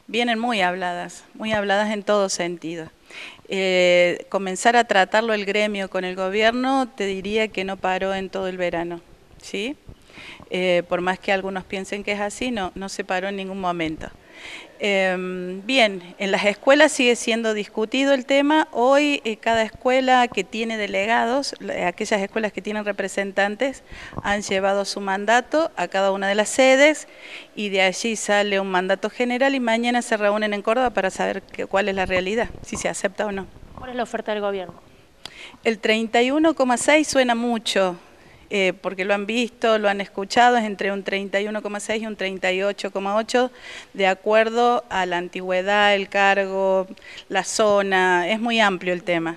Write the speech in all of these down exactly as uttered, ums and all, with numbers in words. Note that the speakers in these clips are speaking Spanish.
Vienen muy habladas, muy habladas en todo sentido. Eh, comenzar a tratarlo el gremio con el gobierno, te diría que no paró en todo el verano, ¿sí? Eh, por más que algunos piensen que es así, no, no se paró en ningún momento. Eh, bien, en las escuelas sigue siendo discutido el tema. Hoy eh, cada escuela que tiene delegados, aquellas escuelas que tienen representantes, han llevado su mandato a cada una de las sedes y de allí sale un mandato general y mañana se reúnen en Córdoba para saber que, cuál es la realidad, si se acepta o no. ¿Cuál es la oferta del gobierno? El treinta y uno coma seis suena mucho. Eh, porque lo han visto, lo han escuchado, es entre un treinta y uno coma seis y un treinta y ocho coma ocho, de acuerdo a la antigüedad, el cargo, la zona, es muy amplio el tema.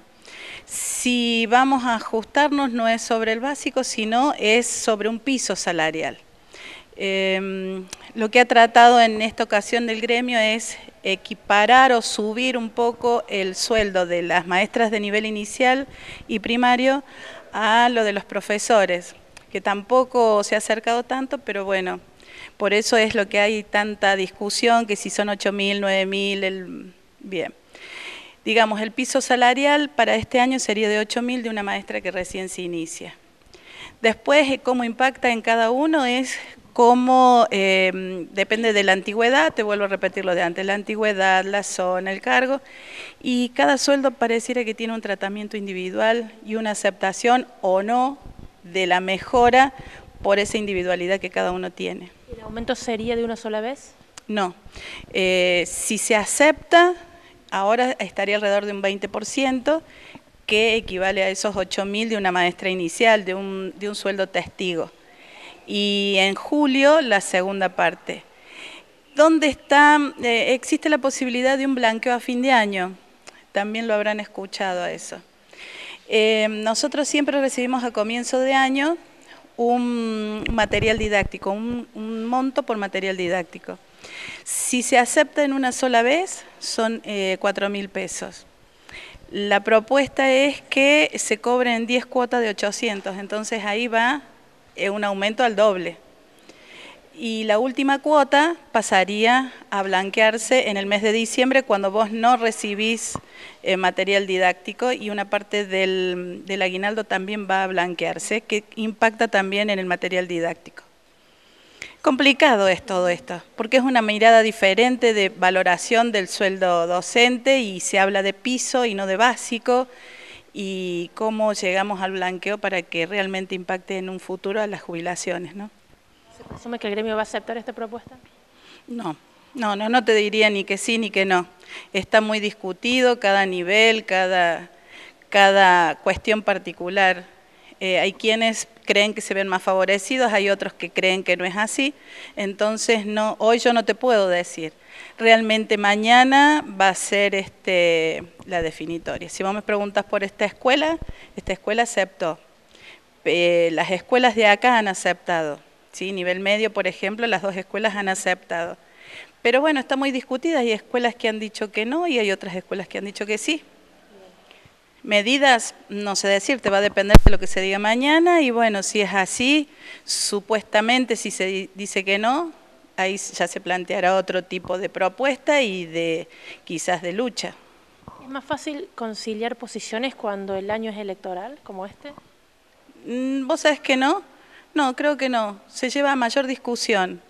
Si vamos a ajustarnos, no es sobre el básico, sino es sobre un piso salarial. Eh, lo que ha tratado en esta ocasión del gremio es equiparar o subir un poco el sueldo de las maestras de nivel inicial y primario a lo de los profesores, que tampoco se ha acercado tanto, pero bueno, por eso es lo que hay tanta discusión, que si son ocho mil, nueve mil, el... bien. Digamos, el piso salarial para este año sería de ocho mil de una maestra que recién se inicia. Después, cómo impacta en cada uno es cómo, eh, depende de la antigüedad, te vuelvo a repetir lo de antes, la antigüedad, la zona, el cargo, y cada sueldo pareciera que tiene un tratamiento individual y una aceptación o no de la mejora por esa individualidad que cada uno tiene. ¿El aumento sería de una sola vez? No, eh, si se acepta, ahora estaría alrededor de un veinte por ciento, que equivale a esos ocho mil de una maestra inicial, de un, de un sueldo testigo. Y en julio la segunda parte. ¿Dónde está? Eh, existe la posibilidad de un blanqueo a fin de año, también lo habrán escuchado a eso. Eh, nosotros siempre recibimos a comienzo de año un material didáctico, un, un monto por material didáctico. Si se acepta en una sola vez, son eh, cuatro mil pesos. La propuesta es que se cobren diez cuotas de ochocientos, entonces ahí va un aumento al doble. Y la última cuota pasaría a blanquearse en el mes de diciembre cuando vos no recibís eh, material didáctico, y una parte del, del aguinaldo también va a blanquearse, que impacta también en el material didáctico. Complicado es todo esto, porque es una mirada diferente de valoración del sueldo docente y se habla de piso y no de básico, y cómo llegamos al blanqueo para que realmente impacte en un futuro a las jubilaciones, ¿no? ¿Se presume que el gremio va a aceptar esta propuesta? No, no, no, no te diría ni que sí ni que no. Está muy discutido cada nivel, cada, cada cuestión particular. Eh, hay quienes creen que se ven más favorecidos, hay otros que creen que no es así, entonces no, hoy yo no te puedo decir. Realmente mañana va a ser este, la definitoria. Si vos me preguntas por esta escuela, esta escuela aceptó. Eh, las escuelas de acá han aceptado, ¿sí? Nivel medio, por ejemplo, las dos escuelas han aceptado. Pero bueno, está muy discutida, hay escuelas que han dicho que no y hay otras escuelas que han dicho que sí. Medidas, no sé decirte, va a depender de lo que se diga mañana, y bueno, si es así, supuestamente si se dice que no, ahí ya se planteará otro tipo de propuesta y de quizás de lucha. ¿Es más fácil conciliar posiciones cuando el año es electoral, como este? ¿Vos sabés que no? No, creo que no, se lleva a mayor discusión,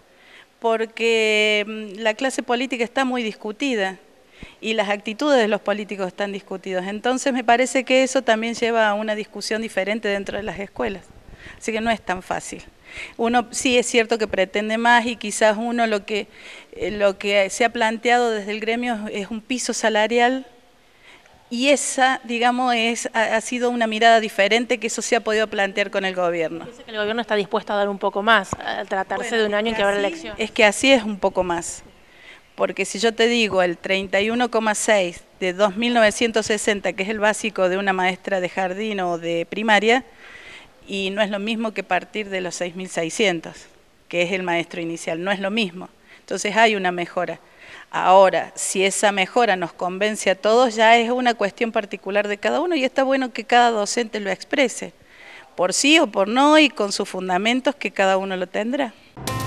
porque la clase política está muy discutida y las actitudes de los políticos están discutidas. Entonces me parece que eso también lleva a una discusión diferente dentro de las escuelas. Así que no es tan fácil. Uno sí es cierto que pretende más, y quizás uno lo que, eh, lo que se ha planteado desde el gremio es un piso salarial, y esa, digamos, es, ha, ha sido una mirada diferente, que eso se ha podido plantear con el gobierno. Dice que el gobierno está dispuesto a dar un poco más, al tratarse bueno, de un año en que habrá elecciones. Es que así es un poco más. Porque si yo te digo el treinta y uno coma seis de dos mil novecientos sesenta, que es el básico de una maestra de jardín o de primaria, y no es lo mismo que partir de los seis mil seiscientos, que es el maestro inicial, no es lo mismo. Entonces hay una mejora. Ahora, si esa mejora nos convence a todos, ya es una cuestión particular de cada uno, y está bueno que cada docente lo exprese, por sí o por no, y con sus fundamentos que cada uno lo tendrá.